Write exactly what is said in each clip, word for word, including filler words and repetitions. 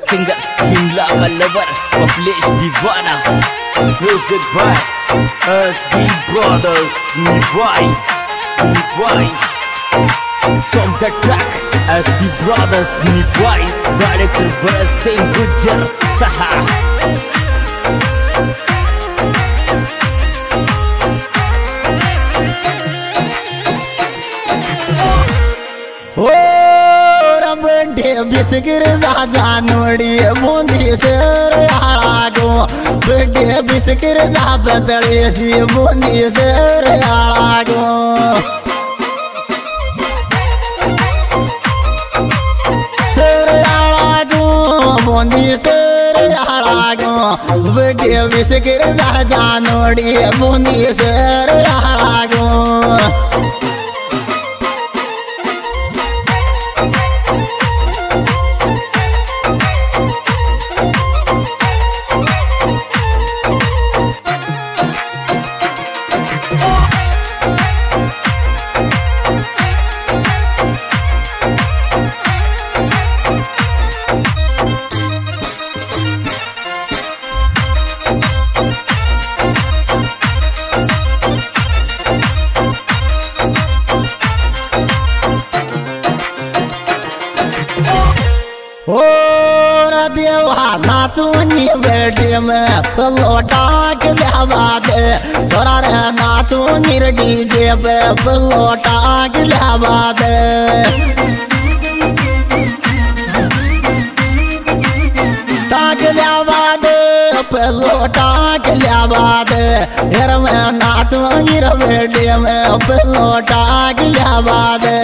Singer Himla का lover Kamlesh Deewana. Music by S B brothers Niwai Niwai. From the track S B Brothers Niwai director Bharat Singh Gujjar सहा। बिस्किर जा जानवड़ी बूंदी शेर आला गो बेटे बिस्किर जा बदले सी बूंदी शेर आला गो शेर आला गो बूंदी शेर आला गो बेटे बिस्किर जा जानवड़ी बूंदी शेर आला गो। नाचूनी बेटी में पलोटा के लावा दे तोरा रे नाचूनी डीजे पे पलोटा के लावा दे ताक लावा दे पलोटा के लावा दे यार मैं नाचूनी बेटी में पलोटा के लावा दे।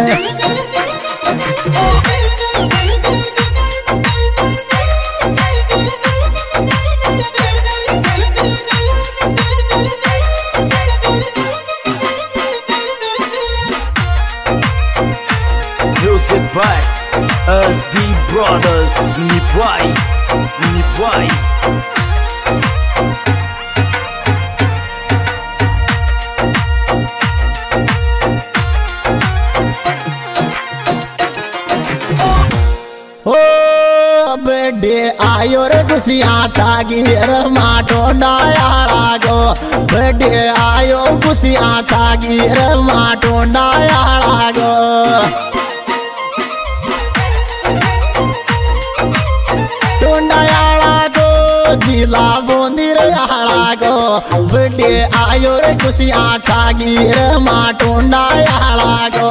Music by S B Brothers निभाई निभाई। बेडे आयो रे कुसिया छागी रे माटो डायाला गो बेडे आयो कुसिया छागी रे माटो डायाला गो टोंडायाला गो जिला बोंदिर याला गो बेडे आयो रे कुसिया छागी रे माटो डायाला गो।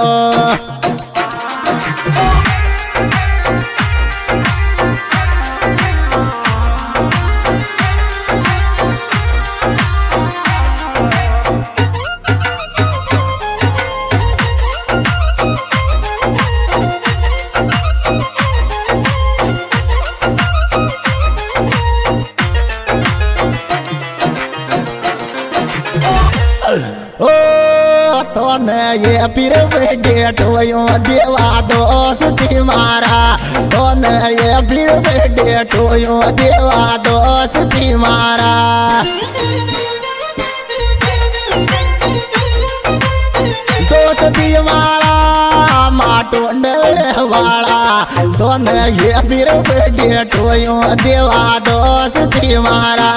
ये पीर बेटे टोयो देवा दोस्ती मारा तोने ये पीर बेटे टोयो देवा दोस्ती मारा दोस्ती मारा माटो वाला तोने ये पीर बेटे टोयो देवा दोस्ती मारा।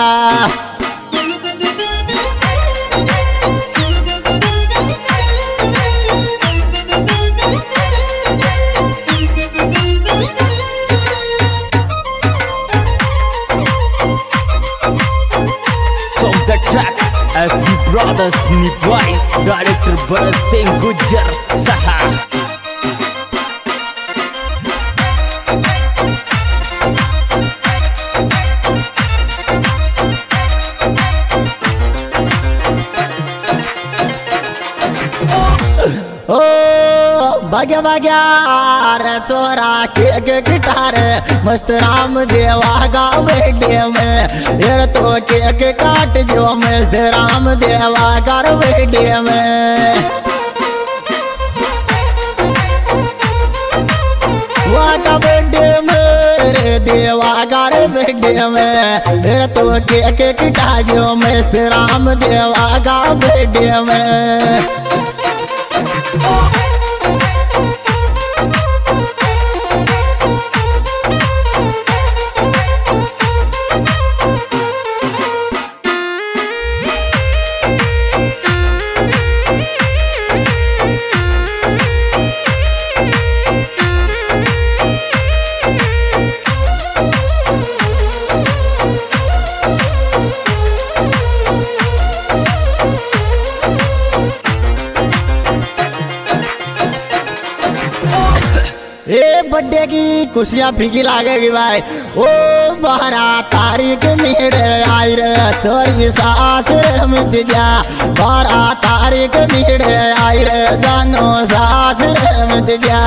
track S B Brothers Niwai director Bharat Singh Gujjar सहा। भाग्य भाग्या रे चोरा के के गिटार मस्त राम देवा गाँव बेटे में यार तो के के काट जो मस्त राम देवा कर बेटे में वाका बेटे में रे देवा कर बेटे में यार तो के के गिटार जो मस्त राम देवा गाँव बेटे में। बर्थडे की खुशियाँ फीकी लागेगी भाई। ओ बारह तारीख नेड़े आई रे छोरी सास रे मिट जा, बारह तारीख नेड़े आई रे जानो सास रे मिट जा।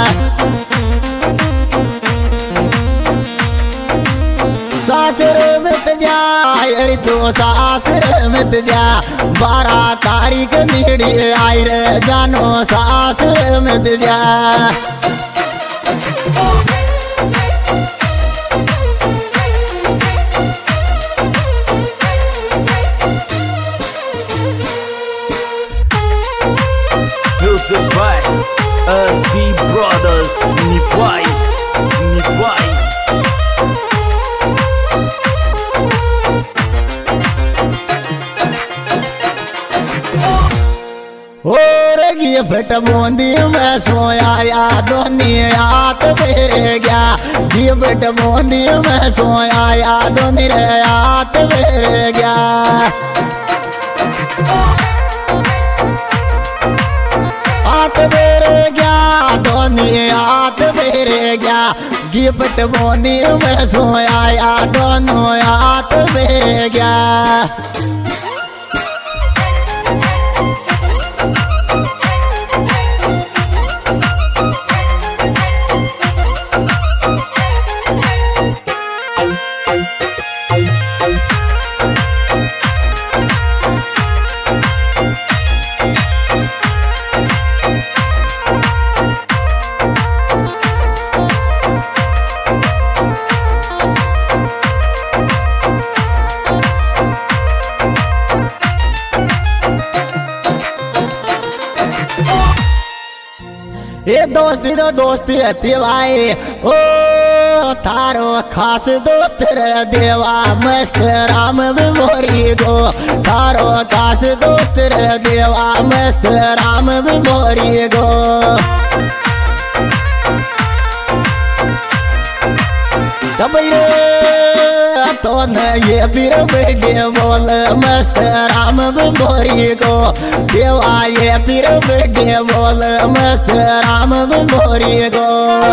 सास रे मिट जा अरे तो सास रे मिट जा, बारह तारीख नेड़े आई रे जानो सास रे मिट जा। Music by S B Brothers, Nivai, Nivai. और गिफ्ट बूंदी में सोया या दोनी हाथ फेरे गया, गिफ्ट बूंदी में सोया या दोनी रे हाथ फेरे गया। हाथ फेरे गया दोनी हाथ फेरे गया, गिफ्ट बूंदी में सोया या दोनों हाथ फेरे गया। ये दोस्ती तो दोस्ती रहती है भाई। ओ थारो खास दोस्त रे देवा मस्त राम बिमोरी गो, थारो खास दोस्त रे देवा मस्त राम बिमोरी गो। कबीर तो न ये पीर बेटे बोल मस्त राम बिमोरी को, देवा ये पीर बेटे बोल मस्त राम बिमोरी को।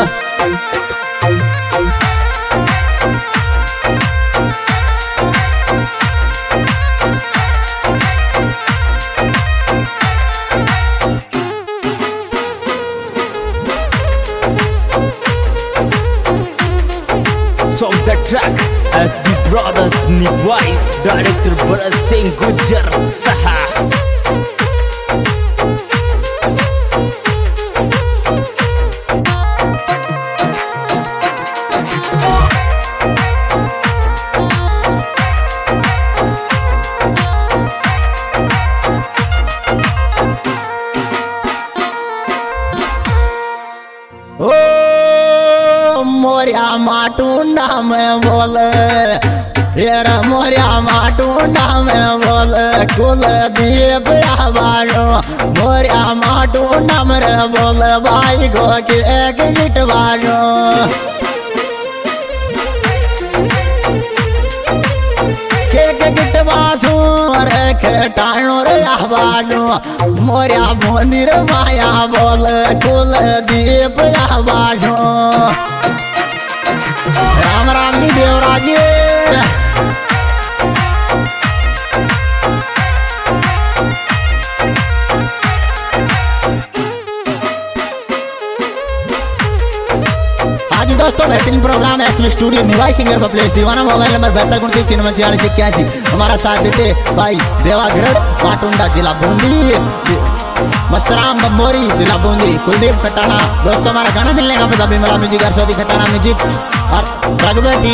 Song the track S B Brothers, Nivai, Director Bharat Singh Gujar Saha. Moriya माटूंडा में बोल येरा मोरिया माटूंडा में बोल कुल दीप आवाजो, मोरिया माटूंडा में बोल भाई को के एक गिट बाजो। के गिट बासू रे खेटाणो रे आवाजो, मोरिया मंदिर माया बोल कुल दीप आवाजो। राम राम जी देवराज जी। आज दोस्तों बेहतरीन program SB studio Niwai singer पर प्लेस दीवाना, मोबाइल नंबर बहत्तर उनतीस छियानवे छियालीस इक्यासी। हमारा साथ देते भाई देवागढ़ माटुंडा जिला बूंदी, मस्तराम बम्बोरी जिला बूंदी, कुलदीप खटाना। दोस्तों हमारा गाना मिलने का पता बिमला म्यूजिक, अरसोदी खटाना म्यूजिक और प्रगति।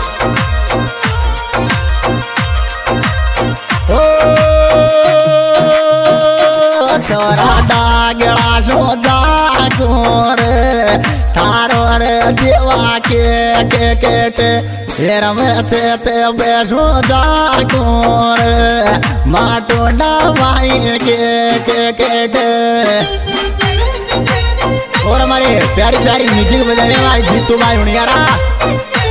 ओ छोरा डागड़ा सो जागोर थारो रे देवा के के केटे हेर में चेते बेसो जागोर माटोडा माई के के केटे। और हमारे प्यारी प्यारी म्यूजिक बजाने वाले जीतू भाई हुनियारा।